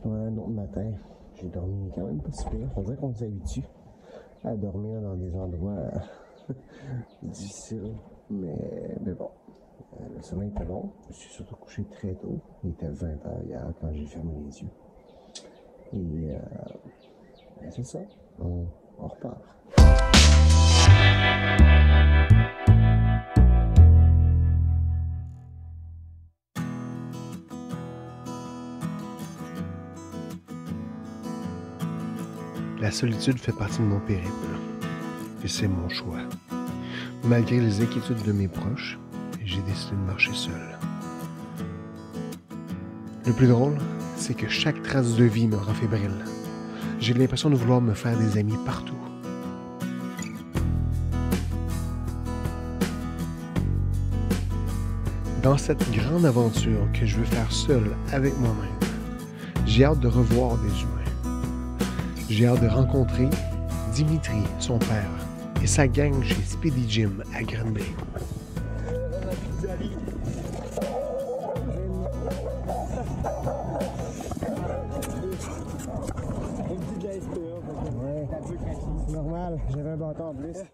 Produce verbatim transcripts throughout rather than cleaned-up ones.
Ouais, un autre matin, j'ai dormi quand même pas si pire. On dirait qu'on s'habitue à dormir dans des endroits difficiles. Mais, mais bon, euh, le sommeil était bon. Je me suis surtout couché très tôt. Il était vingt heures hier quand j'ai fermé les yeux. Et euh, ben c'est ça, on, on repart. La solitude fait partie de mon périple, et c'est mon choix. Malgré les inquiétudes de mes proches, j'ai décidé de marcher seul. Le plus drôle, c'est que chaque trace de vie me rend fébrile. J'ai l'impression de vouloir me faire des amis partout. Dans cette grande aventure que je veux faire seul avec moi-même, j'ai hâte de revoir des humains. J'ai hâte de rencontrer Dimitri, son père, et sa gang chez Speedy Gym à Granby. Ouais, c'est normal, j'avais un bâton en plus.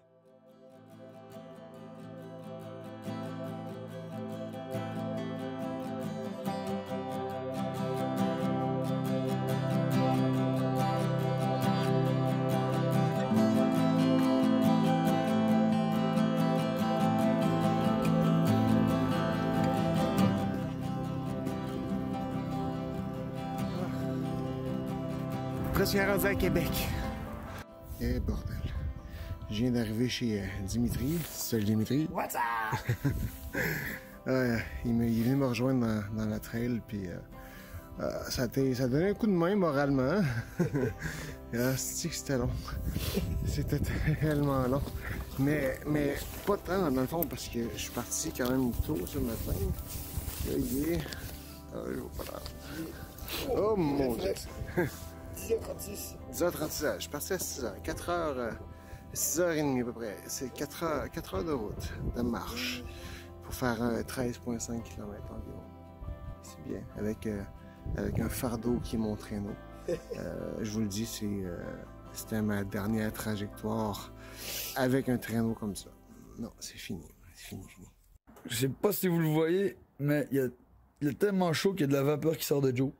Presque rendu à Québec. Eh bordel. Je viens d'arriver chez euh, Dimitri. Salut Dimitri. What's up? euh, il, me, il est venu me rejoindre dans, dans la trail, puis euh, euh, ça, ça a donné un coup de main moralement. Ah, c'est que c'était long. C'était tellement long. Mais, mais pas tant dans le fond, parce que je suis parti quand même tôt ce matin. Là, il est. Ah, je vois pas là. Oh mon Dieu. dix heures trente-six. dix heures trente-six, je suis parti à six heures. quatre heures, six heures trente à peu près. C'est quatre heures, quatre heures de route, de marche, pour faire un treize virgule cinq kilomètres environ. C'est bien, avec, euh, avec un fardeau qui est mon traîneau. Euh, je vous le dis, c'est, euh, c'était ma dernière trajectoire avec un traîneau comme ça. Non, c'est fini, c'est fini, fini. Je sais pas si vous le voyez, mais il y a, il y a tellement chaud qu'il y a de la vapeur qui sort de Joe.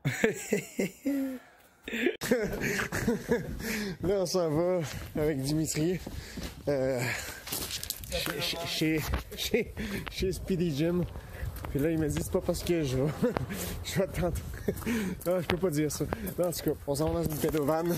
Là, on s'en va avec Dimitri euh, chez, chez, chez, chez Speedy Gym. Puis là, il m'a dit, c'est pas parce que je vais, je vais attendre. Ah, je peux pas dire ça. Non, en tout cas, on s'en va dans une pédovane.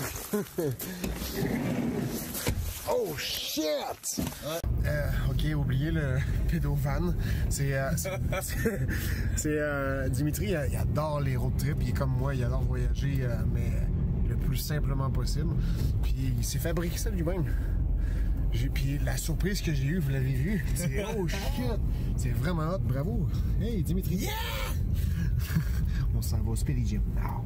Oh shit! Euh, ok, oubliez le pédovan. C'est. Euh, c'est euh, Dimitri, il, il adore les road trips. Il est comme moi, il adore voyager, euh, mais le plus simplement possible. Puis il s'est fabriqué ça lui-même. Puis la surprise que j'ai eue, vous l'avez vu, c'est oh shit! C'est vraiment hot, bravo! Hey Dimitri! Yeah! On s'en va au Speedy Gym now.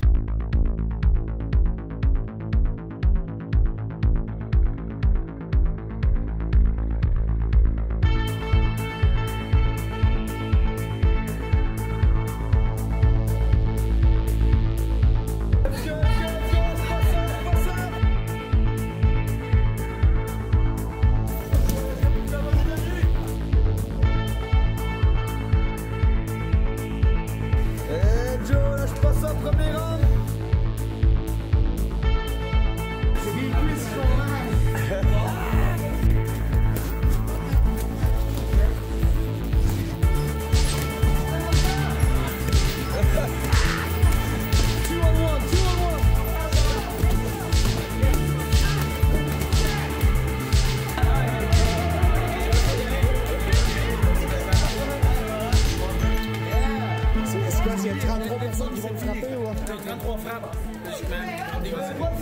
Il y a trente-trois personnes qui vont me frapper ou trente-trois frappes.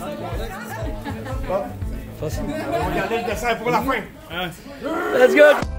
Bon. On va garder le dessert pour la fin. Let's go!